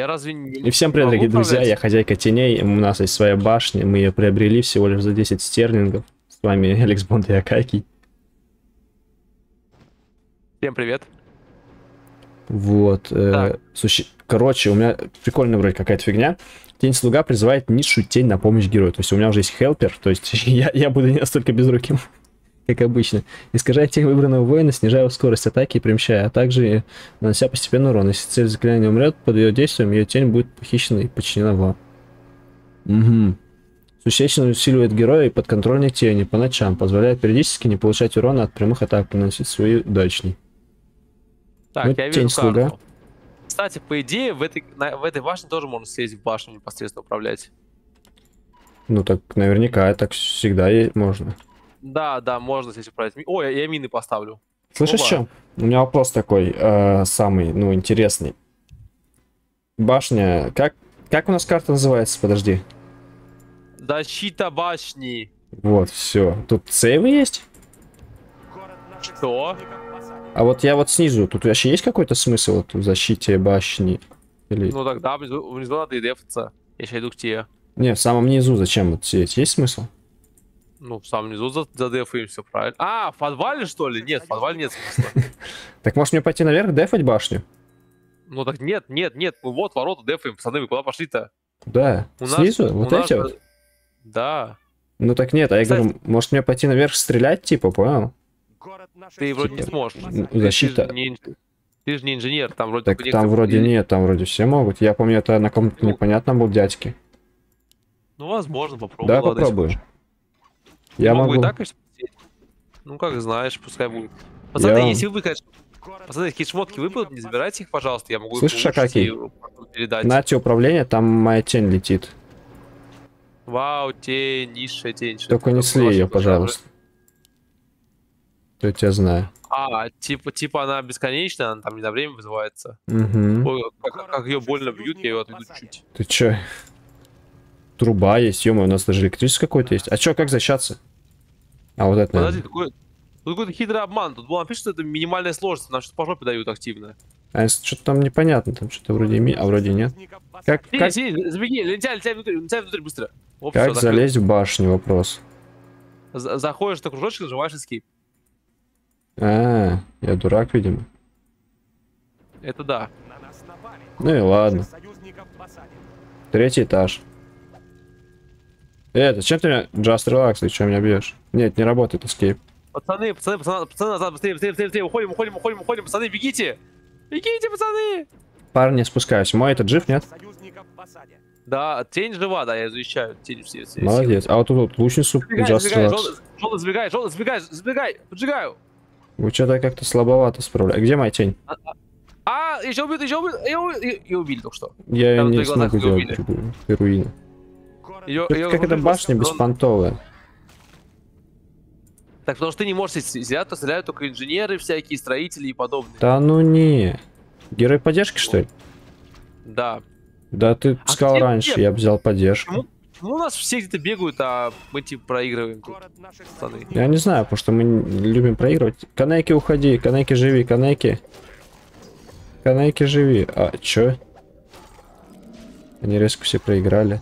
Я разве И всем привет, дорогие друзья, я хозяйка теней, у нас есть своя башня, мы ее приобрели всего лишь за 10 стерлингов. С вами Алекс Бонд и Акакий. Всем привет. Вот, короче, у меня прикольная вроде какая-то фигня. Тень-слуга призывает низшую тень на помощь герою. То есть у меня уже есть хелпер, то есть я буду не настолько безруким, как обычно. Искажая тень выбранного воина, снижая скорость атаки и перемещая, а также нанося постепенно урон. Если цель заклинания умрет, под ее действием ее тень будет похищена и подчинена вам. Угу. Существенно усиливает героя и подконтрольной тени по ночам, позволяет периодически не получать урона от прямых атак, наносить свои удачней. Так, ну, я вижу Тень-слуга. карту. Кстати, по идее, в этой башне тоже можно сесть в башню непосредственно управлять. Ну так наверняка, так всегда можно. Да, можно здесь управлять. Ой, я мины поставлю. Слышишь, что? У меня вопрос такой, самый, интересный. Башня, как у нас карта называется? Подожди. Защита башни. Вот, все. Тут сейвы есть? Что? А вот я вот снизу, тут вообще есть какой-то смысл вот, в защите башни? Или... Ну тогда внизу надо и дефаться. Я сейчас иду к тебе. Не, в самом низу зачем вот сидеть? Есть смысл? Ну, в самом низу задефаем, все правильно. А, в подвале, что ли? Нет, в подвале нет смысла. Так может мне пойти наверх дефать башню? Ну так нет. Мы вот ворота дефаем, пацаны, вы куда пошли-то? Да, снизу? Вот эти вот? Да. Ну так нет, а я говорю, может мне пойти наверх стрелять, типа, понял? Ты вроде не сможешь. Защита. Ты же не инженер, там вроде... Так там вроде нет, там вроде все могут. Я помню, это на каком-то непонятном был дядьке. Ну, возможно, попробуй. Да, попробую. Я могу. И так, конечно, ну, как знаешь, пускай будет. Пацаны, если вы, конечно... Пацаны, какие шмотки выпадут, не забирайте их, пожалуйста, я могу слышишь, их передать. Нате управление, там моя тень летит. Вау, тень, низшая тень. Только не слей ее, пожалуйста. Я тебя знаю. А, типа она бесконечная, она там не на время вызывается. Угу. Ой, как ее больно бьют, я ее отведу чуть-чуть. Ты чё? Труба есть, ё-моё, у нас даже электричество какое-то есть. А чё, как защищаться? А вот это, подожди, тут какой-то хитрый обман. Тут было написано, что это минимальная сложность, нам что-то по жопе дают активно. А что-то там непонятно, там что-то вроде а вроде нет. Как забеги, летяй внутрь быстро. Оп, как залезть в башню, вопрос. Заходишь на кружочек, нажимаешь escape. А, я дурак, видимо. Это да. Ну и ладно. 3-й этаж. Зачем ты меня... Just relax, ты что меня бьешь? Нет, не работает escape. Пацаны, назад, быстрее, уходим, пацаны, бегите! Бегите, пацаны! Парни, спускаюсь. Мой этот жив, нет? Да, тень жива, да, я защищаю. Тень все. Молодец. А вот тут лучницу... Сбегай, поджигаю. Вы что-то как-то слабовато справляете. Где моя тень? Еще убит, и убили только что. Я ее не смогу делать, руины. Как эта башня беспонтовая. Так, потому что ты не можешь взять, то стреляют только инженеры всякие, строители и подобные. Да ну не. Герой поддержки, что ли? Да. Да ты сказал раньше, я бы взял поддержку. Ну, у нас все где-то бегают, а мы типа проигрываем. Я не знаю, потому что мы любим проигрывать. Канеки, уходи, Канеки, живи, Канеки. Канеки, живи. А, чё? Они резко все проиграли.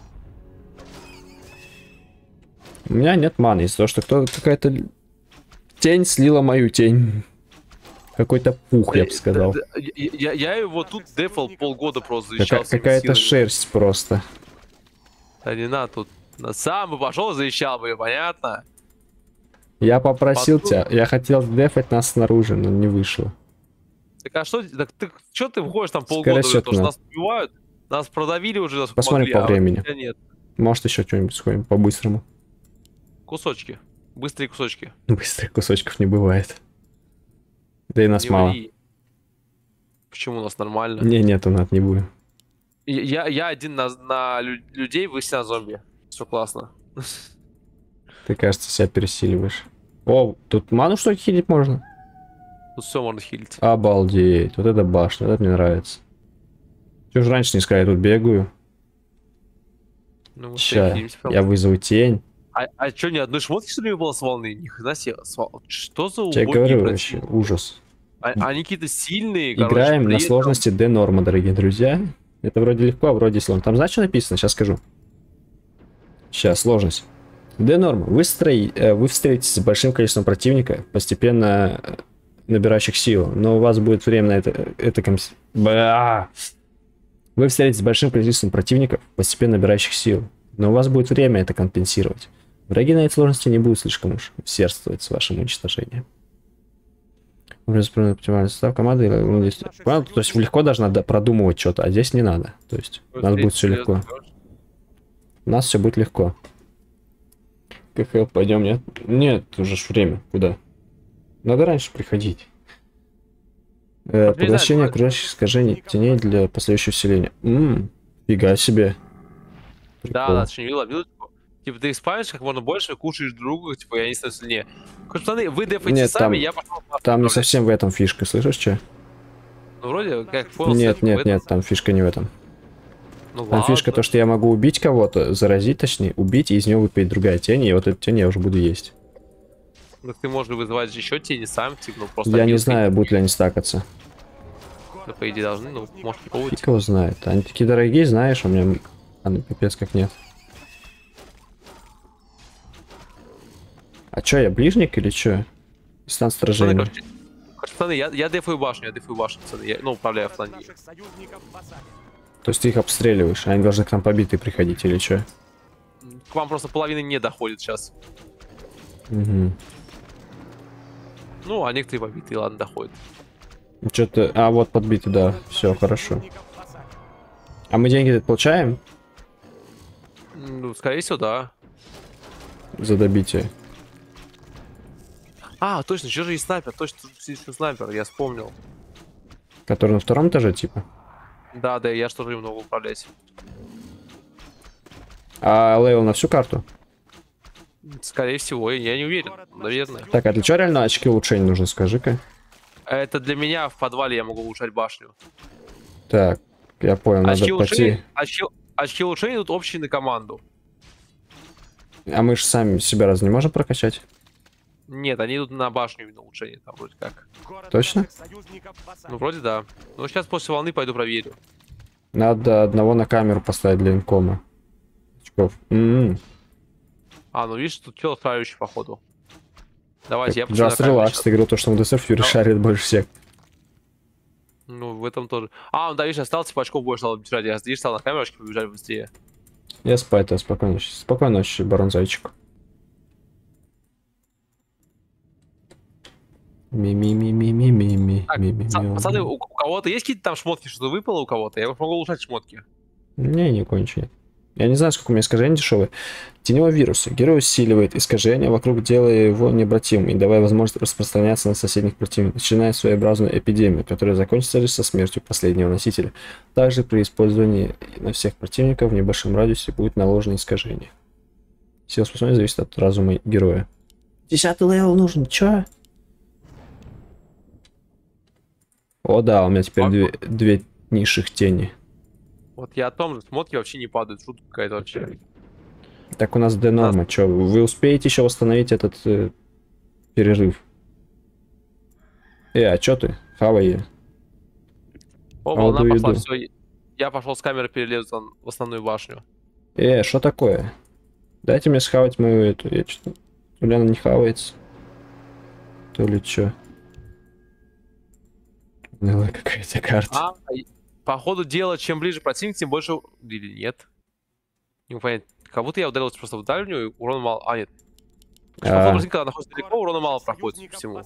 У меня нет маны, из-за того, что какая-то тень слила мою тень. Какой-то пух, я бы сказал. Я его тут дефал полгода просто защищал. Какая-то шерсть просто. Да не надо тут. Сам бы пошел, защищал бы, понятно? Я попросил тебя, я хотел дефать нас снаружи, но не вышло. Так а что, ты выходишь там полгода, потому что нас убивают? Нас продавили уже. Посмотрим по времени. Нет. Может еще что-нибудь сходим по-быстрому. Кусочки. Быстрые кусочки. Быстрых кусочков не бывает. Да и нас мало. Почему у нас нормально? Нет, у нас не будет. Я один на людей, вы все на зомби. Все классно. Ты, кажется, себя пересиливаешь. О, тут ману что ли хилить можно? Тут все можно хилить. Обалдеть, вот это башня, вот это мне нравится. Чего же раньше не сказали, я тут бегаю. Ну, ща, я вызову тень. А что, ни одной шмотки, что ли, не было с волны? Ни хрена себе. Что за убогие? Я говорю, вообще, ужас. Они какие-то сильные. Играем на сложности D норма, дорогие друзья. Это вроде легко, а вроде сложно. Там знаешь, что написано? Сейчас скажу. Сейчас, сложность. Д-норма. Вы встретитесь с большим количеством противника, постепенно набирающих силу, но у вас будет время на Вы встретитесь с большим количеством противников, постепенно набирающих силу, но у вас будет время это компенсировать. Враги на этой сложности не будут слишком уж усердствовать с вашим уничтожением. Оптимальный состав команды. То есть легко даже надо продумывать что-то, а здесь не надо. То есть у нас будет все легко. У нас все будет легко. КХЛ, пойдем, нет? Нет, уже ж время. Куда? Надо раньше приходить. Поглощение окружающих искажений теней для последующего вселения. Фига себе. Да, ты не видел? Типа ты спаешь как можно больше, кушаешь другу, типа я не стану сильнее. Пацаны, вы дефаете сами, я пошел. Там не совсем в этом фишка, слышишь, что? Ну вроде как понял. Нет, там фишка не в этом. Ну, там фишка то, что я могу убить кого-то, заразить, точнее, убить, и из него выпадет другая тень, и вот эту тень я уже буду есть. Так ты можешь вызывать еще тени сам, типа, ну просто... Я не знаю, будут ли они стакаться. Да, по идее должны, ну, может не получится. Фиг его знает. Они такие дорогие, знаешь, у меня... пипец как нет. А чё, я ближник или чё? Стан сражения. Пацаны, я дефаю башню, пацаны. Я, ну, управляю фланги. То есть ты их обстреливаешь, а они должны к нам побитые приходить или чё? К вам просто половины не доходит сейчас. Угу. Ну, а некоторые побитые, ладно, доходят. Что-то... А, вот подбитый, да. Все, хорошо. А мы деньги получаем? Ну, скорее всего, да. За добитие. А, точно, еще же есть снайпер, точно, еще снайпер, я вспомнил. Который на втором этаже, типа? Да, я что же им могу управлять. А левел на всю карту? Скорее всего, я не уверен, наверное. Так, а для чего реально очки улучшения нужны, скажи-ка? Это для меня в подвале я могу улучшать башню. Так, я понял, надо пойти. Очки улучшения идут общие на команду. А мы же сами себя разве не можем прокачать? Нет, они идут на башню именно улучшение, там вроде как. Точно? Ну, вроде да. Ну, сейчас после волны пойду проверю. Надо одного на камеру поставить для инкома. Очков. А, ну видишь, тут чел ставящий походу. Давайте, я посмотрю. Just relax, ты говорил то, что МДС Фьюри шарит больше всех. Ну, в этом тоже. А, ну да, видишь, остался, типа очков больше стал бежать. Я, видишь, стал на камеру, очки побежали быстрее. Я спать, спокойно. Спокойной ночи, барон Зайчик. Пацаны, у кого-то есть какие-то там шмотки, что-то выпало у кого-то? Я могу улучшать шмотки. Не, не кончи. Я не знаю, сколько у меня искажений дешевые. Теневой вирус. Герой усиливает искажения вокруг, делая его необратимым и давая возможность распространяться на соседних противников, начиная своеобразную эпидемию, которая закончится лишь со смертью последнего носителя. Также при использовании на всех противников в небольшом радиусе будет наложено искажение. Сила способности зависит от разума героя. 10-й левел нужен, чё? О да, у меня теперь две низших тени. Вот я о том же, шмотки вообще не падают, шутка какая-то вообще. Так у нас Д-норма, чё, вы успеете еще восстановить этот перерыв? А чё ты? Хавай. О, волна пошла, все. Я пошел с камеры перелезу в основную башню. Что такое? Дайте мне схавать мою эту, я что-то... То ли она не хавается, то ли чё. Ну, какая-то карта. По ходу дела, чем ближе противник, тем больше... Или нет? Не могу понять. Как будто я ударился просто в дальнюю, урона мало... А, нет. Когда находится далеко, урона мало проходит всему.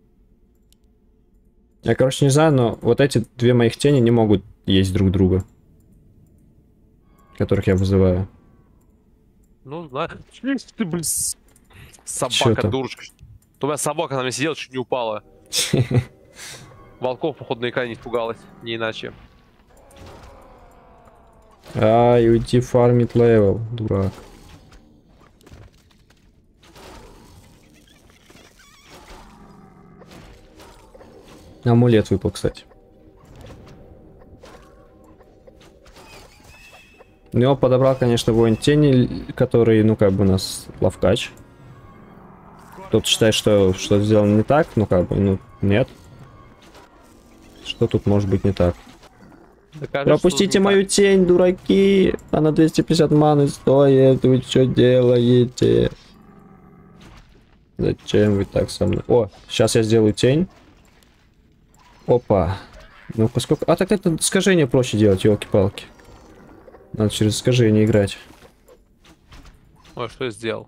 Я, короче, не знаю, но вот эти две моих тени не могут есть друг друга. Которых я вызываю. Ну, знаю. Ты, блин, собака, дурочка. У меня собака на меня сидела, чуть не упала. Волков, походу, на экране испугалась, не иначе. Уйди фармит левел, дурак. Амулет выпал, кстати. Его подобрал, конечно, воин тени, который, ну, как бы у нас лавкач. Кто-то считает, что что-то сделано не так, ну, как бы, ну, нет. Что тут может быть не так? Докажи, Пропустите что мою тень, дураки. Она 250 маны стоит. Вы что делаете? Зачем вы так со мной? О, сейчас я сделаю тень. Опа. Ну-ка, сколько... А так это искажение проще делать, елки-палки. Надо через искажение играть. Ой, что я сделал?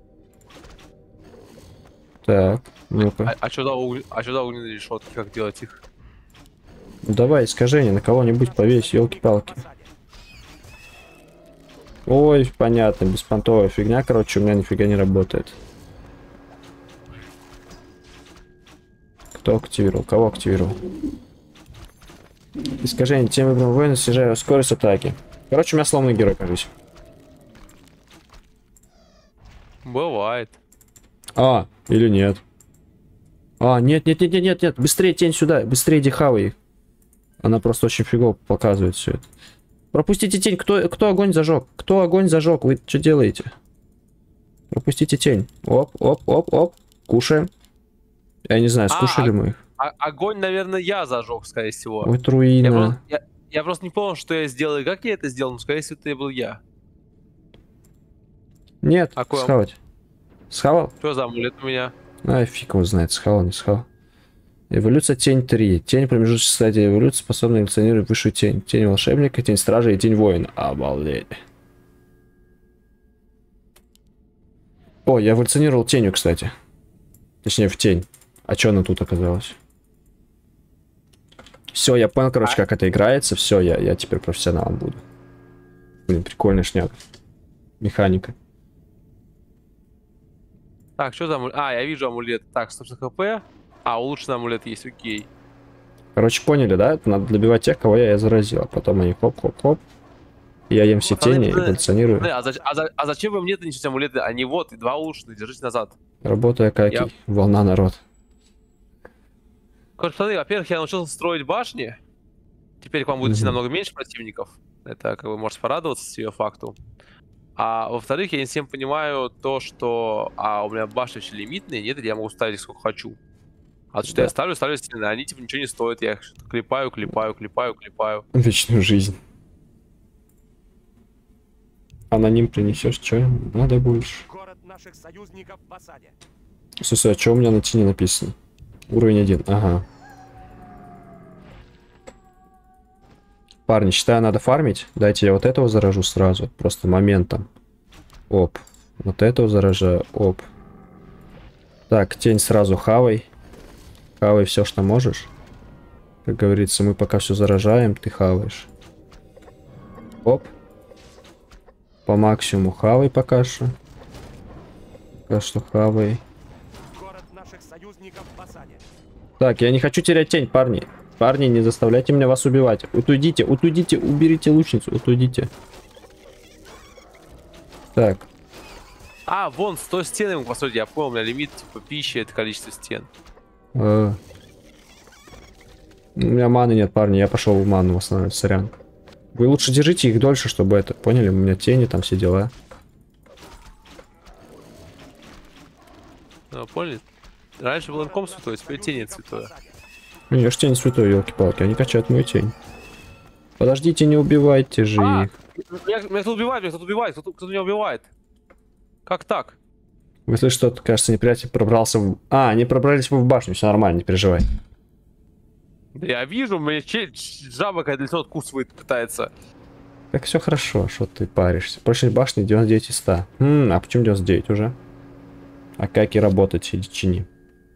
Так, ну-ка. А что да огненные решетки, как делать их? Ну, давай искажение на кого-нибудь повесь, елки-палки. Ой, понятно, беспонтовая фигня, короче, у меня нифига не работает. Кто активировал? Кого активировал? Искажение тем выбранного воина, снижаю скорость атаки. Короче, у меня сломанный герой, кажется. Бывает. А, или нет. А, нет. Быстрее тень сюда, быстрее дихавай их. Она просто очень фигово показывает все это. Пропустите тень. Кто огонь зажег? Кто огонь зажег? Вы что делаете? Пропустите тень. Оп. Кушаем. Я не знаю, скушали мы их. Огонь, наверное, я зажег, скорее всего. Ой, труина. Я просто не помню, что я сделал и как я это сделал, но, скорее всего, это был я. Нет, схавать. Схавал? Что за амулет у меня? Ай, фиг его знает, схавал, не схавал. Эволюция тень 3. Тень промежуточной стадии эволюции способна эволюционировать высшую тень. Тень волшебника, тень стража и тень воина. Обалдеть. О, я эволюционировал тенью, кстати. Точнее, в тень. А что она тут оказалась? Все, я понял, короче, как это играется. Все, я теперь профессионалом буду. Блин, прикольная шняга. Механика. Так, что за амулет? А, я вижу амулет. Так, 100 хп. А, улучшенный амулет есть, окей. Короче, поняли, да? Это надо добивать тех, кого я заразил. А потом они хоп-хоп-хоп. Я ем все тени и эволюционирую. А зачем вы мне-то несете амулеты? Они вот, и два улучшенных, держите назад. Работая как волна народ. Короче, смотри, во-первых, я научился строить башни. Теперь к вам будет идти намного меньше противников. Это, как вы можете порадоваться с ее факту. А во-вторых, я не всем понимаю то, что у меня башни вообще лимитные, нет, я могу ставить сколько хочу. А то, что я ставлю стены, они типа ничего не стоят, я их клепаю. Вечную жизнь. Аноним принесешь, что надо больше. Город наших союзников в осаде. Слушай, а что у меня на тени написано? Уровень 1, ага. Парни, считаю, надо фармить. Дайте я вот этого заражу сразу. Просто моментом. Оп. Вот этого заражаю. Оп. Так, тень сразу хавай. Хавай все, что можешь. Как говорится, мы пока все заражаем, ты хаваешь. Оп. По максимуму хавай пока что. Пока что хавай. Город наших союзников в осаде. Так, я не хочу терять тень, парни. Парни, не заставляйте меня вас убивать. Утудите, уберите лучницу, утудите. Так. А, вон, 100 стен ему построить, я понял, у меня лимит, типа, пищи, это количество стен. У меня маны нет, парни, я пошел в ману восстанавливать, сорян. Вы лучше держите их дольше, чтобы это, поняли? У меня тени, там все дела. Ну, поняли? Раньше был инком святой, теперь тень святое. Я ж тень святой, елки-палки, они качают мою тень. Подождите, не убивайте же их. Меня кто-то убивает, кто-то меня убивает. Как так? Вы слышите, что-то, кажется, неприятель пробрался в... А, они пробрались в башню, все нормально, не переживай. Да я вижу, мне жаба какая-то лицо откусывает, пытается. Так все хорошо, что ты паришься. Прочность башни 99 из 100. А почему 99 уже? А как и работать, иди чини.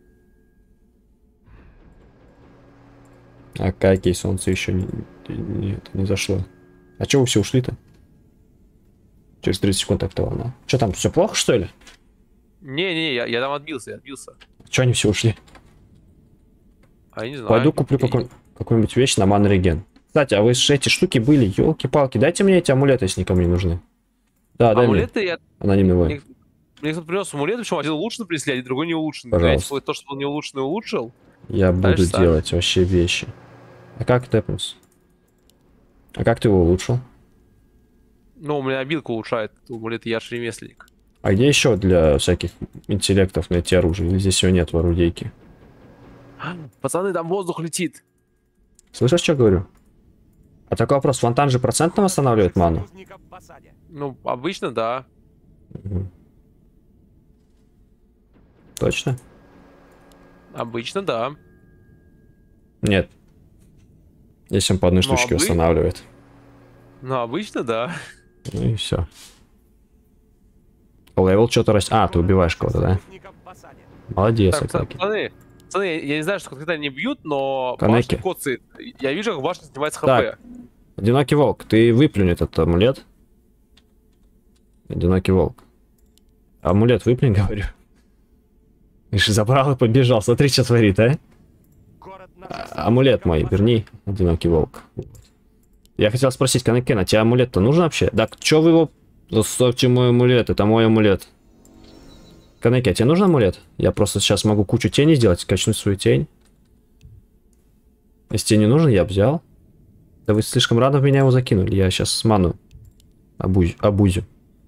А как и солнце еще не зашло. А чего вы все ушли-то? Через 30 секунд так-то волна. Что там, все плохо, что ли? Не-не, я там отбился. Че они все ушли? А я не знаю. Пойду куплю какую-нибудь вещь на ман-реген. Кстати, а вы же эти штуки были, елки-палки. Дайте мне эти амулеты, если никому не нужны. Да, дай амулеты мне. я... Анонимный воин. Мне кто-то принес амулет, причем один улучшенный принесли, а другой не улучшенный. Пожалуйста. Я то, что был не улучшенный, улучшил. Я буду сами. делать вообще вещи. А как тэпнуться? А как ты его улучшил? Ну, у меня обилка улучшает, амулет я же ремесленник. А где еще для всяких интеллектов найти оружие? Или здесь его нет в орудейке? Пацаны, там воздух летит. Слышишь, что говорю? А такой вопрос, фонтан же процентно восстанавливает ману? Союзников в осаде. Ну, обычно, да. Мгм. Точно? Обычно, да. Нет. Если он по одной Ну, штучке а вы? восстанавливает. Ну, обычно, да. Ну и все. Левел что-то растет. А, ты убиваешь кого-то, да? Союзников в осаде. Молодец, Так, Акаки. пацаны, я не знаю, что конкретно они бьют, но Канеки. башня коцает. Я вижу, как башня снимается Так. хп. Одинокий волк, ты выплюнь этот амулет. Одинокий волк. Амулет выплюнь, говорю. Ишь, забрал и побежал. Смотри, что творит, а? Город наших Амулет союзников мой, в осаде. верни. Одинокий волк. Я хотел спросить, Канекен, а тебе амулет-то нужен вообще? Так, чё вы его... Заставьте мой амулет, это мой амулет. Канеки, а тебе нужен амулет? Я просто сейчас могу кучу теней сделать, качнуть свою тень. Если тебе не нужен, я бы взял. Да вы слишком рано в меня его закинули. Я сейчас с ману обузю.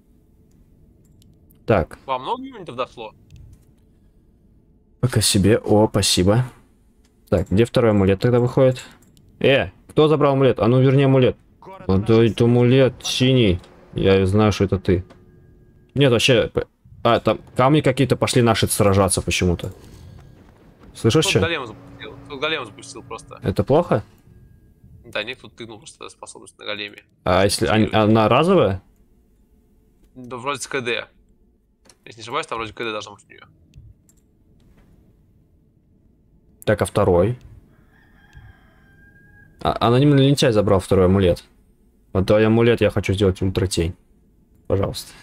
Так, Вам много юнитов дошло? пока себе. О, спасибо. Так, где второй амулет тогда выходит? Кто забрал амулет? А ну верни амулет. Город Вот наших это амулет синий. Я знаю, что это ты. Нет, вообще... А, там камни какие-то пошли наши сражаться почему-то. Слышишь, Тут что? голем запустил. Тут голем запустил просто. Это плохо? Да, нет, тут тыкнул просто способность на големе. А если она разовая? Да, вроде с КД. Если не ошибаюсь, там вроде КД должно быть у нее. Так, а второй? Анонимный лентяй забрал второй амулет. Вот твой амулет я хочу сделать ультратень. Пожалуйста.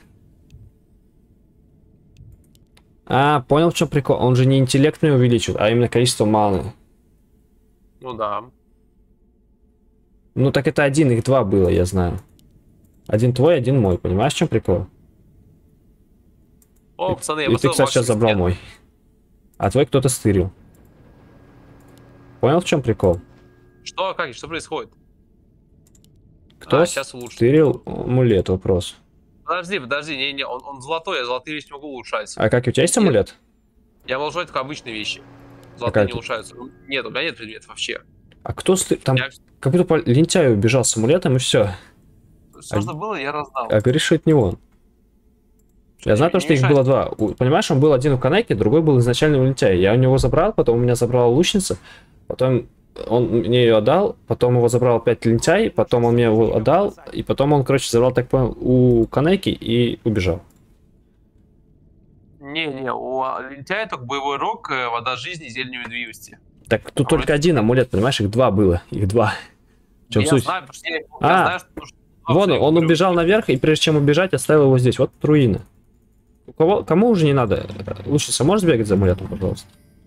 А, понял, в чем прикол? Он же не интеллект мне увеличивает, а именно количество маны. Ну да. Ну так это один, их два было, я знаю. Один твой, один мой, понимаешь, в чем прикол? О, пацаны, я И ты, поставил кстати, сейчас вашу забрал стену. мой. А твой кто-то стырил. Понял, в чем прикол? Что, как, что происходит? Кто сейчас улучшит. стырил амулет? Вопрос. Подожди, не, он золотой, я золотые вещи не могу улучшать. А как, у тебя есть амулет? Я могу улучшать только обычные вещи. А Золотые как не ты? улучшаются. Нет, у меня нет предметов вообще. А кто стырил? Там Я- как будто лентяй убежал с амулетом и все. Все, что было, я раздал. А говоришь, что это не он. Я знаю то, что их было два. Понимаешь, он был один у Канеки, другой был изначально у лентяя. Я у него забрал, потом у меня забрала лучница, потом он мне ее отдал, потом его забрал опять лентяй, потом он мне его отдал, и потом он, короче, забрал, так понял, у Канеки и убежал. Не, у лентяя только боевой рог, вода жизни и зелень уязвимости. Так тут только один амулет, понимаешь, их два было, их два. В чем Я суть? знаю, потому что я А, знаю, что... Вон он убежал наверх, и прежде чем убежать, оставил его здесь. Вот руина. Кому уже не надо? Лучше можешь сбегать за амулетом, пожалуйста?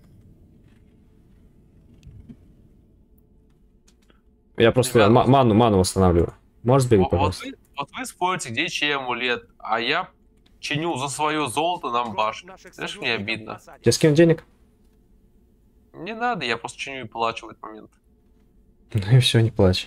Я просто ману восстанавливаю. Можешь сбегать, пожалуйста? Вот вы спорите, где чей амулет, а я чиню за свое золото нам Город башню. наших Знаешь, мне союзников в обидно. осаде. Тебе скинуть денег? Не надо, я просто чиню и плачу в этот момент. Ну и все, не плачь.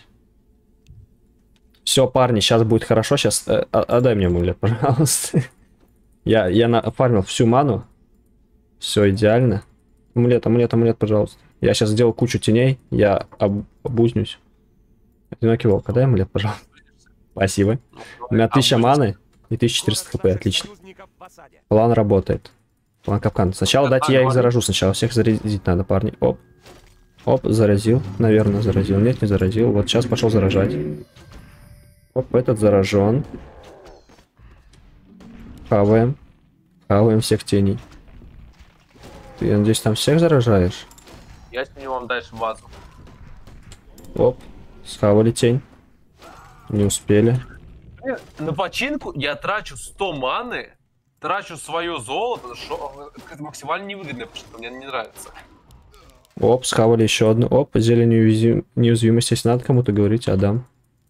Все, парни, сейчас будет хорошо. Сейчас отдай мне амулет, пожалуйста. Я нафармил всю ману. Все идеально. Амулет, пожалуйста. Я сейчас сделал кучу теней. Я обузнюсь. Одинокий волк, отдай амулет, пожалуйста. Спасибо. У меня 1000 маны и 1400 хп. Город наших Отлично. союзников в осаде. План работает. План капкан. Сначала дайте я их заражу. Сначала всех заразить надо, парни. Оп. Оп, заразил. Наверное, заразил. Нет, не заразил. Вот сейчас пошел заражать. Оп, этот заражен. Хаваем. Хаваем всех теней. Ты, я надеюсь, там всех заражаешь? Я чиню вам дальше базу. Оп. Схавали тень. Не успели. На починку я трачу 100 маны, трачу свое золото, что это максимально невыгодная починка, мне не нравится. Оп, схавали еще одну. Оп, зелень неуязвимости. Если надо кому-то говорить, отдам.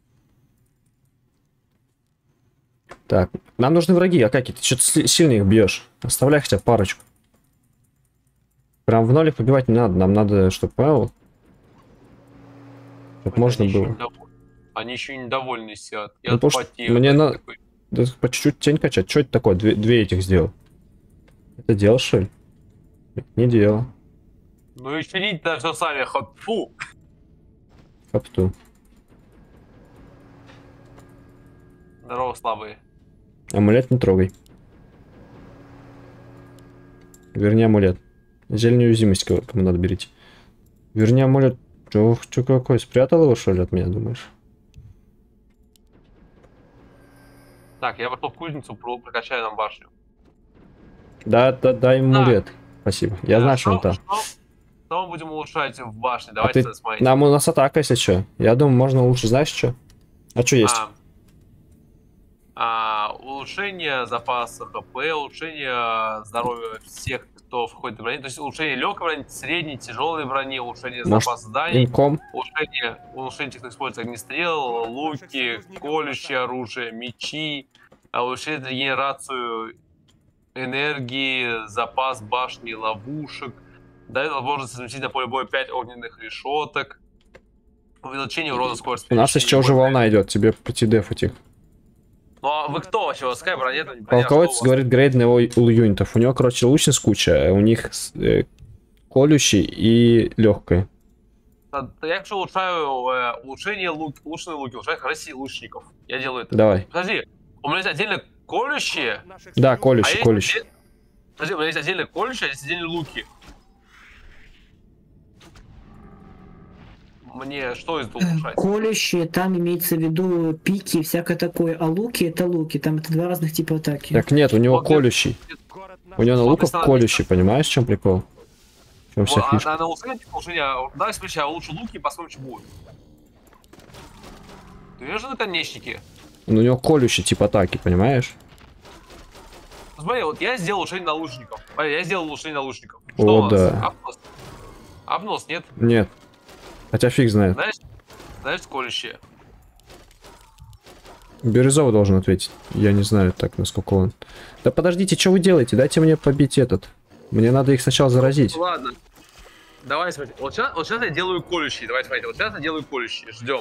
Так, нам нужны враги. А как ты что-то сильно их бьешь? Оставляй хотя бы парочку. Прям в ноль их побивать не надо. Нам надо, чтобы понял. Чтобы можно было. Они еще недовольны сидят. Ну, Я потому что потею. мне надо по чуть-чуть тень качать. Что это такое? Две этих сделал. Это дело, что ли? Не дело. Ну и чинить-то все сами, фу. Хопту. Здорово, слабые. Амулет не трогай. Верни амулет. Зелень уязвимость кому надо берите. Верни амулет. Чё какой? Спрятал его, что ли, от меня, думаешь? Так, я пошел в кузницу, прокачаю нам башню. Да, дай амулет. Спасибо. Я знаю, что он там. Что мы будем улучшать в башне? А Давайте ты... смотрите. Нам у нас атака, если что. Я думаю, можно лучше, знаешь, что? А что есть? Улучшение запаса ХП, улучшение здоровья всех, кто входит в броню. То есть улучшение легкой брони, средней, тяжелой брони, улучшение запаса зданий, инком? улучшение тех, кто использует огнестрел, луки, колющее оружие, мечи, улучшение генерацию энергии, запас башни, ловушек. Дает возможность совместить на поле боя 5 огненных решеток. Увеличение урона скорости. У нас еще уже волна идет, тебе пойти дефать их. Ну а вы кто вообще? У вас какая броня? Полководец говорит грейд на его юнитов. У него, короче, лучниц куча, у них колющий и легкая. Я хочу улучшение улучшенные луки, улучшать характеристики лучников. Я делаю это. Давай. Подожди, у меня есть отдельно колющие. Да, колющий, колющий. Подожди, у меня есть отдельно колющие, а есть отдельно луки. Мне что из улучшать? Колющие, там имеется в виду пики и всякое такое, а луки это луки, там это два разных типа атаки. Так нет, у него колющий. У него на луках колющий, понимаешь, в чем прикол? В чем вся фишка? На улучшение, давай смотри, я улучшу луки и посмотрим, что будет. Ты видишь наконечники? Ну, у него колющий тип атаки, понимаешь? Смотри, вот я сделал улучшение на лучников. Я сделал улучшение на лучников. Что о, да. Обнос, нет? Нет. Хотя фиг знает. Знаешь, колющие. Бирюзовый должен ответить. Я не знаю так, насколько он. Да подождите, что вы делаете? Дайте мне побить этот. Мне надо их сначала заразить. Ладно. Давай смотри. Вот сейчас я делаю колющие. Давай смотри. Вот сейчас я делаю колющие. Ждем.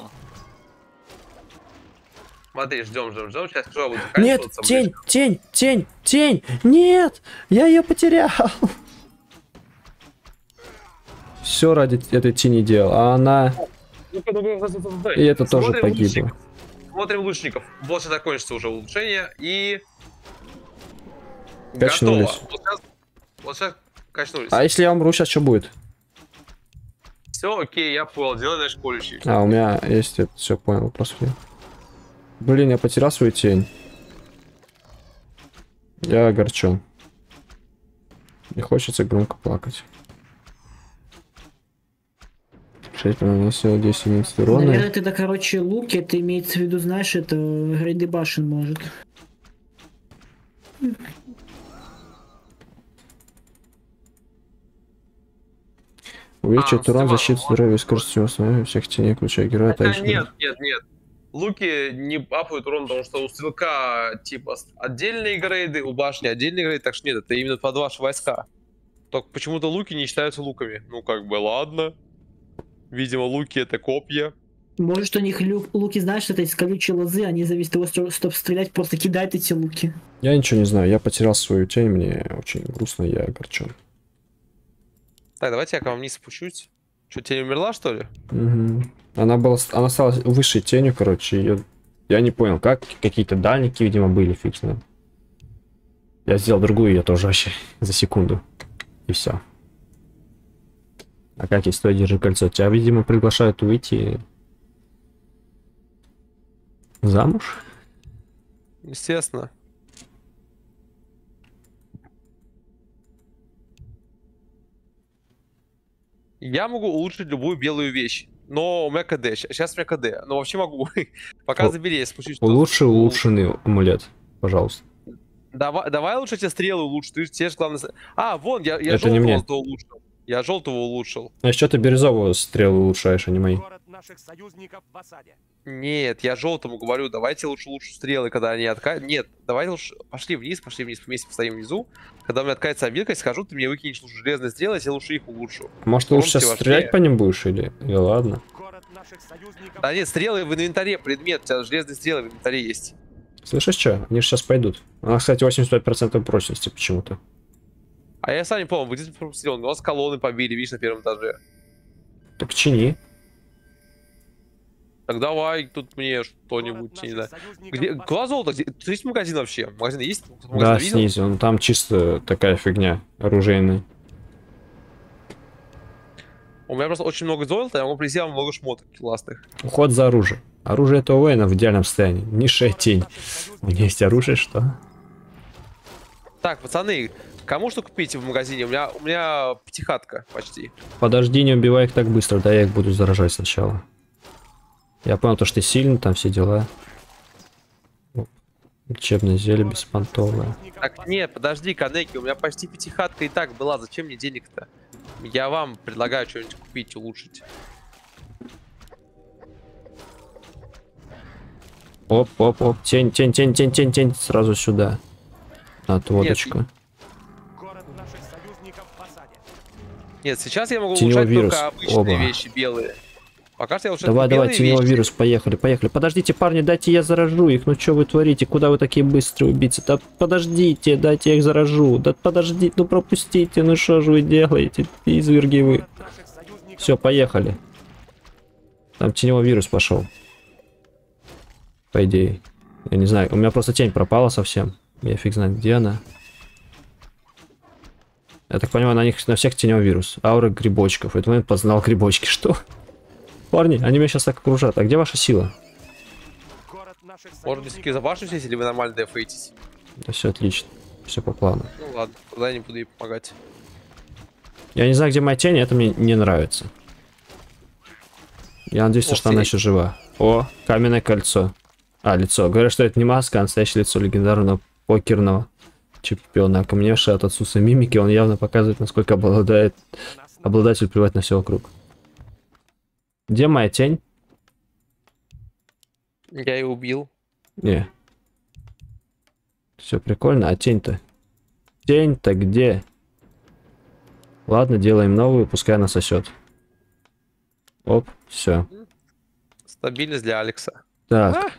Смотри, ждем. Сейчас скажу, буду заканчиваться. Нет, тень! Нет! Я ее потерял! Все ради этой тени делал, а она... И это тоже погибло. Смотрим лучников. Вот сейчас закончится уже улучшение и... Качнулись. Готово. Вот сейчас качнулись. А если я умру, сейчас что будет? Все, окей, я понял. Делай дальше колющий. А, у меня есть это, все понял, вопрос. Блин, я потерял свою тень. Я огорчен. Не хочется громко плакать. 6 наносил 10 единиц урона. Наверное, это, короче, луки, это имеется в виду, знаешь, это грейды башен может. Увеличивает урон, защиту, здоровье, скорость основания всех теней, включая героя. Нет. Луки не апают урон, потому что у стрелка типа отдельные грейды, у башни отдельные грейды, так что нет, это именно под ваши войска. Только почему-то луки не считаются луками. Ну как бы ладно. Видимо, луки это копья. Может, у них луки, знаешь, это из колючей лозы, они зависят от того, чтобы стрелять, просто кидают эти луки. Я ничего не знаю, я потерял свою тень, мне очень грустно, я огорчен. Так, давайте я к вам вниз спущусь. Что, тень умерла, что ли? Угу. Она стала высшей тенью, короче, я не понял, как, какие-то дальники, видимо, были, фиг знает. Я сделал другую, я тоже вообще за секунду. И все. А как, если стой, держи кольцо? Тебя, видимо, приглашают выйти замуж? Естественно. Я могу улучшить любую белую вещь, но у меня КД. Сейчас у меня КД, но вообще могу. Пока забери, я спущусь. Лучше улучшенный амулет, пожалуйста. Давай лучше тебе стрелы улучшить. Ты те же главное. А, вон, я это не мне. улучшил. Я желтого улучшил. А что ты бирюзового стрелы улучшаешь, а не мои? Город наших союзников в осаде. Нет, я желтому говорю, давайте лучше стрелы, когда они откатятся. Нет, давай лучше пошли вниз, вместе постоим внизу. Когда у меня откатится обилка, скажу, ты мне выкинешь лучше железные стрелы, я тебе лучше их улучшу. Может, ты лучше сейчас стрелять по ним будешь или ладно? Да нет, стрелы в инвентаре, предмет, у тебя железные стрелы в инвентаре есть. Слышишь, что? Они же сейчас пойдут. Она, кстати, 85% прочности почему-то. А я сам не помню, вы где-то пропустил, у нас колонны побили, видишь, на первом этаже. Так чини. Так давай, тут мне что-нибудь, не знаю. Где? Глаз золота? Где? Тут есть магазин вообще? Магазин есть? Магазин Да, видел? снизу. Ну, там чисто такая фигня оружейная. У меня просто очень много золота, я могу привезти вам много шмоток классных. Уход за оружие. Оружие этого воина в идеальном состоянии. Низшая тень. У меня есть оружие, что? Так, пацаны, кому что купить в магазине? У меня пятихатка почти. Подожди, не убивай их так быстро, да я их буду заражать сначала. Я понял, то, что ты сильный, там все дела. Лечебное зелье беспонтовое. Так, нет, подожди, Канеки, у меня почти пятихатка и так была, зачем мне денег-то? Я вам предлагаю что-нибудь купить, улучшить. Оп, оп, оп, тень, тень, тень, тень, тень, тень, сразу сюда. Отводочку. Город наших союзников в осаде. Нет, сейчас я могу Теневой улучшать вирус. только обычные Оба. вещи, белые. Пока что я улучшаю Давай, только давай, белые теневой вещи. вирус, поехали, поехали. Подождите, парни, дайте я заражу их. Ну что вы творите? Куда вы такие быстрые убийцы? Да подождите, дайте я их заражу. Да подождите, ну пропустите, ну что же вы делаете? Изверги вы. Город наших союзников Все, поехали. Там теневой вирус пошел. По идее. Я не знаю, у меня просто тень пропала совсем. Я фиг знает, где она. Я так понимаю, на них на всех теневой вирус. Аура грибочков. В этот момент познал грибочки. Что? Парни, они меня сейчас так окружат. А где ваша сила? город наших Может быть, все-таки забашиваетесь, или вы нормально дефейтесь? Да все отлично. Все по плану. Ну ладно, тогда я не буду ей помогать. Я не знаю, где моя тень, это мне не нравится. Я надеюсь, Ох, что она тень. еще жива. О, каменное кольцо. А, лицо. Говорят, что это не маска, а настоящее лицо легендарного покерного чемпиона. Окаменевшее от отсутствия мимики, он явно показывает, насколько обладает обладатель плевать на все вокруг. Где моя тень? Я ее убил. Не. Все прикольно, а тень-то? Тень-то где? Ладно, делаем новую, пускай она сосет. Оп, все. Стабильность для Алекса. Так. А!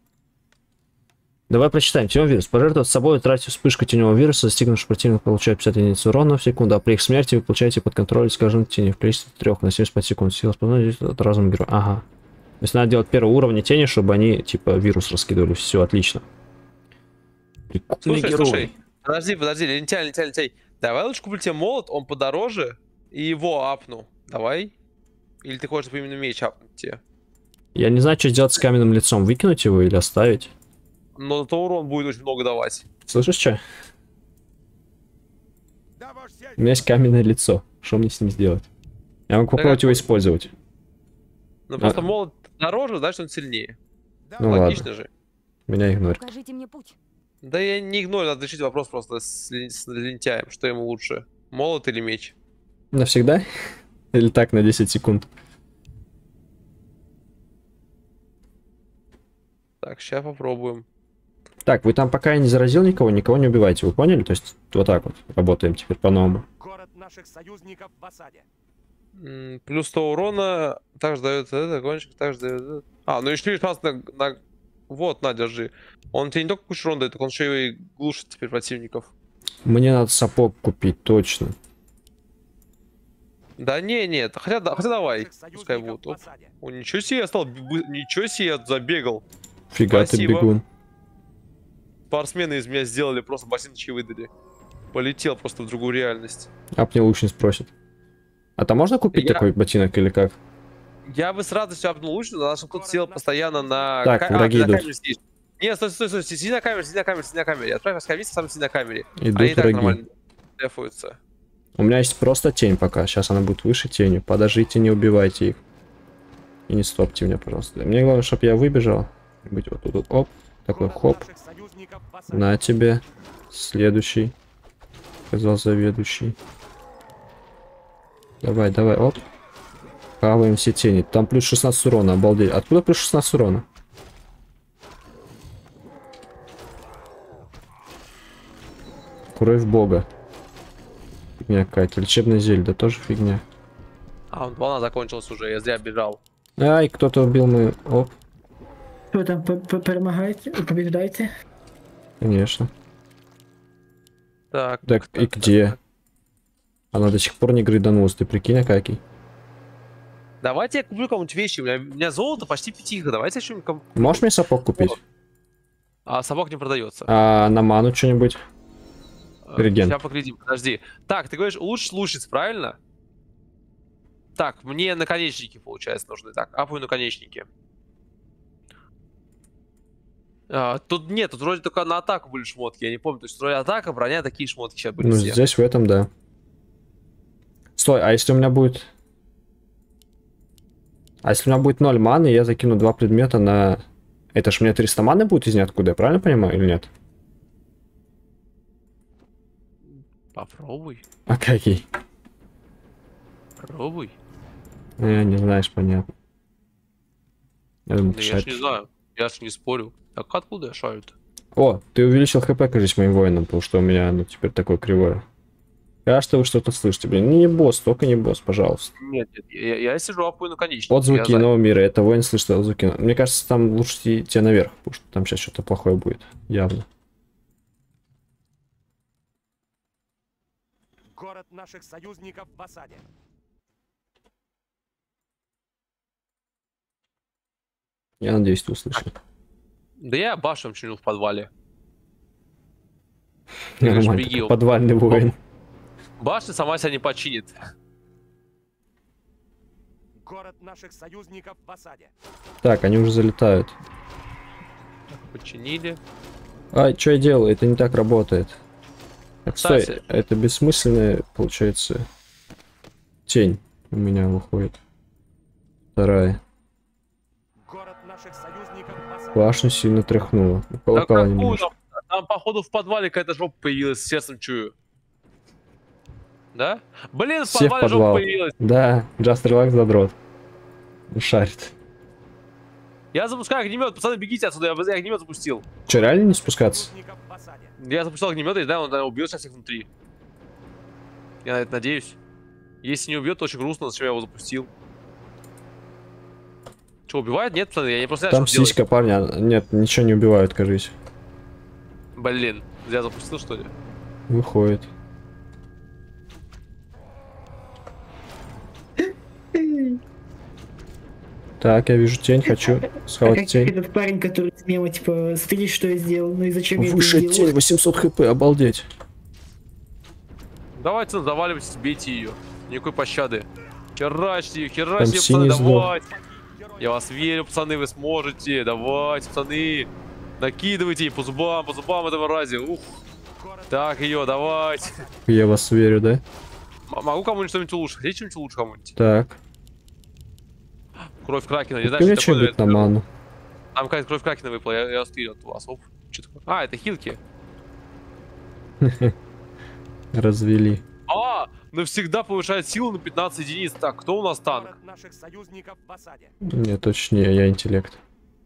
Давай прочитаем. Теневой вирус. Пожертвовать собой, тратив вспышку теневого вируса, достигнувший противник получает 50 единиц урона в секунду, а при их смерти вы получаете под контроль, скажем, тени в количестве 3 на 75 секунд. Сила способности от разума героя. Ага. То есть надо делать первого уровня тени, чтобы они, типа, вирус раскидывали. Все, отлично. Прикольный Слушай, герой. слушай. Подожди, лентяй. Давай лучше куплю тебе молот, он подороже, и его апну. Давай. Или ты хочешь именно меч апнуть тебе? Я не знаю, что сделать с каменным лицом. Выкинуть его или оставить? Но зато урон будет очень много давать. Слышишь, что? Да, ваш сядь. У меня есть каменное лицо. Что мне с ним сделать? Я могу попробовать его использовать. Ну просто молот дороже, значит он сильнее. Да, Ну Логично ладно, же. меня игнорит. Покажите мне путь. Да я не игнорю, надо решить вопрос просто с лентяем. Что ему лучше? Молот или меч? Навсегда? Или так, на 10 секунд? Так, сейчас попробуем. Так, вы там пока я не заразил никого, никого не убивайте, вы поняли? То есть вот так вот работаем теперь по-новому. город наших союзников в осаде. Плюс 100 урона, также дает это, кончик, также дает. А, ну еще и шанс на... Вот, на, держи. Он тебе не только кучу урона дает, так он еще и глушит теперь противников. Мне надо сапог купить, точно. Да не, нет, хотя давай, Наших пускай союзников будет. в Оп. осаде. О, ничего себе, я стал, ничего себе, я забегал. Фига ты Спасибо. бегун. Спортсмены из меня сделали, просто ботиночки выдали. Полетел просто в другую реальность. А мне лучник спросит. А там можно купить Я- такой ботинок или как? Я бы с радостью апнул лучше, но наш кто-то сел постоянно на... Так, враги ты на идут. камере сидишь. Нет, стой, сиди на камере, сиди на камере. Отправь с комиссии, сам сиди на камере. Идут Они и так враги. нормально дефаются. У меня есть просто тень пока. Сейчас она будет выше тенью. Подождите, не убивайте их. И не стопьте меня, пожалуйста. Мне главное, чтобы я выбежал. Быть вот тут, вот, оп. Такой Город хоп. наших союзников в осаде. На тебе. Следующий. Сказал заведующий. Давай, давай, оп. Хаваем все тени. Там плюс 16 урона, обалдеть. Откуда плюс 16 урона? Кровь бога. Фигня какая-то. Лечебное зелье, да тоже фигня. А, волна закончилась уже, я зря бежал. Ай, кто-то убил мою... Оп, Що там, перемагаєте, побіждаєте? конечно. Так. Так, и где? Она до сих пор не грыданулась, ты прикинь, Акакий. Давайте я куплю кому-нибудь вещи. У меня золото почти пятиха. Давайте я что-нибудь Можешь мне сапог купить? А собак не продается. А на ману что-нибудь? Реген. Сейчас поглядим, подожди. Так, ты говоришь, улучшить лучниц, правильно? Так, мне наконечники, получается, нужны. Так, апаю наконечники. Тут нет, тут вроде только на атаку были шмотки, я не помню. То есть вроде атака, броня, такие шмотки сейчас были Ну, все. здесь в этом, да. Стой, а если у меня будет... А если у меня будет 0 маны, я закину 2 предмета на... Это ж мне 300 маны будет из ниоткуда, я правильно понимаю, или нет? Попробуй, А какие? пробуй. Не знаешь, понятно. Я думаю, Да я ж не знаю, я ж не спорю. Так откуда я шарю-то? О, ты увеличил хп, кажется, моим воинам, потому что у меня, ну, теперь такое кривое. Кажется, вы что-то слышите, блин. Не босс, только не босс, пожалуйста. Нет, я сижу, апаю наконечники. Отзвуки Я нового мира, это воин слышит отзвуки. Мне кажется, там лучше идти наверх, потому что там сейчас что-то плохое будет, явно. Город наших союзников в осаде. Я надеюсь, ты услышал. Да я башем чинил в подвале. Ты говоришь, Нормально, беги, такой подвальный воин. Башня сама себя не починит. Город наших союзников в осаде. Так, они уже залетают. Починили. Ай, что я делаю? Это не так работает. Так, стой, Кстати. это бессмысленная, получается, тень у меня выходит. Вторая. Город наших союзников в осаде. Башню сильно тряхнула. Да Колокола какую немножко. там, походу, в подвале какая-то жопа появилась, сердцем чую. Да? Блин, в Все в подвале жопа подвал. появилась. Да, Just Relax задрот. Шарит. Я запускаю огнемет, пацаны, бегите отсюда, я огнемет запустил. Че, реально не спускаться? Союзников в осаде. Я запустил огнемет, и да, он наверное, убьет всех внутри. Я на это надеюсь. Если не убьет, то очень грустно, зачем я его запустил. Что, убивает? Нет, пацаны, я не просто знаю, Там что сиська, парня. Нет, ничего не убивают, кажись. делать. Блин, я запустил, что ли? Выходит. Так, я вижу тень, хочу А схавать как тень. этот парень, который с мема, типа, смотри, что я сделал, ну и зачем я это Выше сделал? тень, 800 хп, обалдеть. Давайте, заваливайтесь, бейте ее. Никакой пощады. Херачьте, Там херачьте, синий пацаны, сдох. давайте. Я вас верю, пацаны, вы сможете. Давайте, пацаны. Накидывайте по зубам этого рази. Ух. Так, ее, давайте. Я вас верю, да? Могу кому-нибудь что-нибудь улучшить? Хотите что-нибудь лучше кому-нибудь? Так. Кровь Кракена, не У знаю, меня что такое. что-нибудь на ману. Там какая-то кровь Кракена выпала, я скину от вас. Оп. Что такое? А, это хилки. Развели. А, навсегда повышает силу на 15 единиц. Так, кто у нас танк? Город наших союзников в осаде. Не, точнее, я интеллект.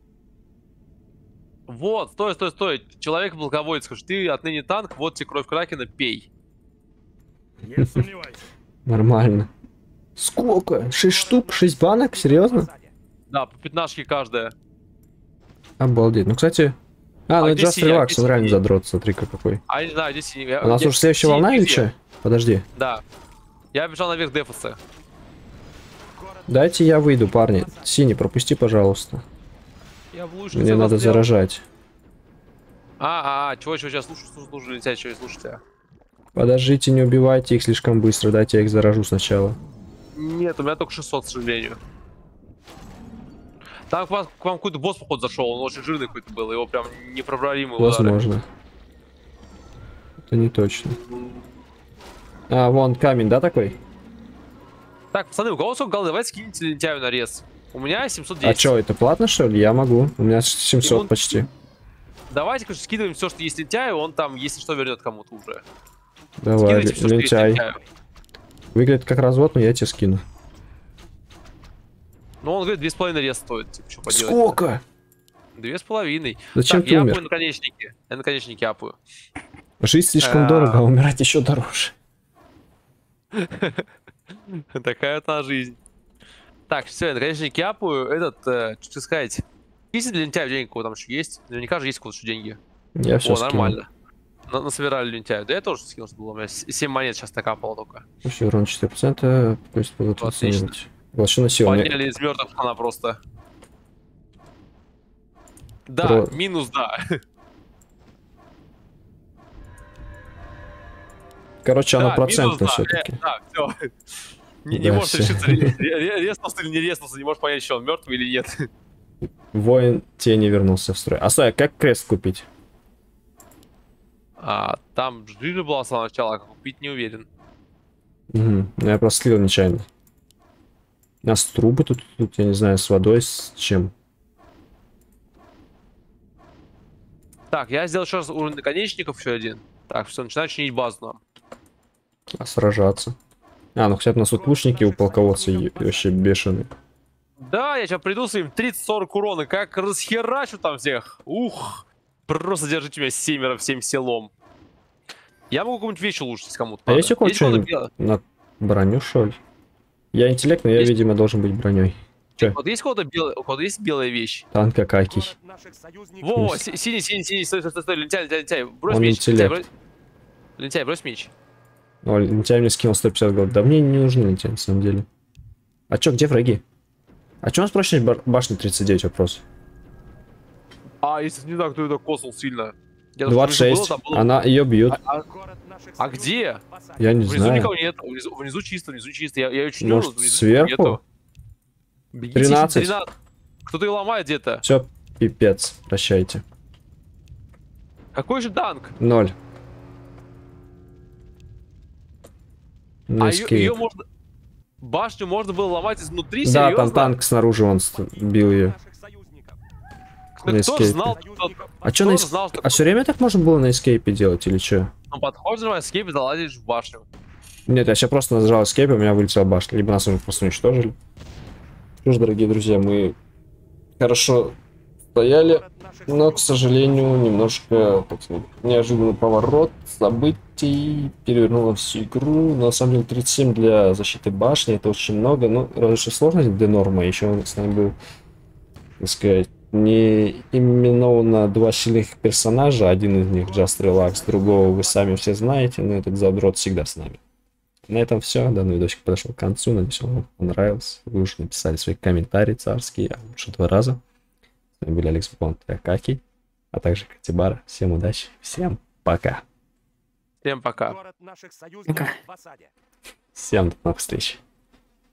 Вот, стой. Человек-полководец, скажи, ты отныне танк, вот тебе кровь Кракена, пей. Не сомневайся. Нормально. Сколько? 6 штук? 6 банок? Серьезно? Да, по 15 каждая. Обалдеть. Ну, кстати... А, ну это где Just синяк? Relax, Где он реально синяк? задрот, смотри-ка какой. А я не знаю, здесь... У нас уже следующая волна или что? Подожди. Да. Я бежал наверх дефоса. Дайте я выйду, парни. Синий, пропусти, пожалуйста. Я в лучше Мне надо заражать. чего, сейчас слушай, летять, что слушайте. Подождите, не убивайте их слишком быстро, дайте я их заражу сначала. Нет, у меня только 600, к сожалению. Там к вам какой-то босс, походу, зашел, он очень жирный какой-то был, его прям непроборимый удары. Возможно. Это не точно. А, вон камень, да, такой? Так, пацаны, у кого сколько голды? Давайте скиньте лентяю на рез. У меня 710. А чё, это платно, что ли? Я могу. У меня 700 Ему- почти. Давайте, конечно, скидываем все, что есть лентяю, он там, если что, вернет кому-то уже. Давай, Скидывайте всё, что есть лентяй. лентяю. Выглядит как развод, но я тебе скину. Ну, он говорит, 2,5 рез стоит, типа, что поделать. Сколько? 2,5. Зачем Так, ты я умер? апаю наконечники. Я наконечники апаю. Жизнь слишком дорого, а умирать еще дороже. Такая вот она жизнь. Так, все, я наконечники апаю. Этот, что сказать. Есть для лентяя денег, у кого там еще есть? Наверняка же есть у кого-то еще деньги. Я все О, скину. нормально. Насобирали лентяю. Да я тоже скинул, что было. У меня 7 монет сейчас накапало только. Все, урон 4%, пусть будут Отлично. оценивать. Волчина сила. Подняли из мертвых она просто. Да, Про- минус, да. Короче, Да, оно минус, процентно да. все-таки. Да, все. Не Да, можешь всё. решиться, резнулся или не резнулся, не можешь понять, что он мертвый или нет. Воин тени вернулся в строй. А стой, а как крест купить? Там жизнь была с самого начала, а как купить не уверен. Угу. Я просто слил нечаянно. У нас трубы тут, я не знаю, с водой, с чем. Так, я сделал еще раз уровень наконечников, еще один. Так, все, начинаю чинить базу нам. А сражаться. Ну, хотя у нас тут лучники у полководца вообще бешеные. Да, я сейчас приду с им 30-40 урона, как расхерачу там всех. Ух, просто держите меня семеро всем селом. Я могу какую-нибудь вещь улучшить кому-то. А есть у кого что-нибудь на броню, что ли? Я интеллект, но я, Есть. видимо, должен быть броней. Чё? Вот есть у кого-то есть белая вещь? Танк какакий. Город наших союзников Во, Есть. синий, стой, лентяй, брось Он меч. интеллект. Лентяй, брось меч. О, лентяй мне скинул 150 голд. Да мне не нужны лентяй, на самом деле. А чё, где враги? А чё у нас прочность башни 39, вопрос? Если не знаю, кто это косал сильно. Я тут 26, внизу был, там было- она ее бьет. город наших А где? союзников в осаде. Я не Внизу знаю. никого нет, внизу чисто, Я ее чтю, Может, внизу сверху? нету. Бегите, 13. 13. Кто-то ее ломает где-то. Все, пипец, прощайте. Какой же танк? 0. Ну, Ее можно... Башню можно было ломать изнутри, да, серьезно? там танк снаружи, он бил ее. Наших союзников. Да на кто ж эскейпе. знал, А чё кто на ж знал, что А все время так можно было на эскейпе делать или что? подходишь на эскейп и залазишь в башню. Нет, я сейчас просто нажал эскейп, и у меня вылетела башня. Либо нас уже просто уничтожили. Что ж, дорогие друзья, мы хорошо стояли, Город наших но, к союзников. сожалению, немножко, так сказать, неожиданный поворот событий перевернуло всю игру. Но, на самом деле, 37 для защиты башни, это очень много. Ну, разве что сложность для нормы. Еще с нами был, так сказать, не именовано два сильных персонажа. Один из них Just Relax, другого вы сами все знаете, но этот задрот всегда с нами. На этом все. Данный видосик подошел к концу. Надеюсь, он вам понравился. Вы уже написали свои комментарии царские, а лучше 2 раза. С вами были Алекс Бонт и Акаки, а также Катибара. Всем удачи, всем пока. Всем пока. Город наших союзников в осаде. Всем до новых встреч.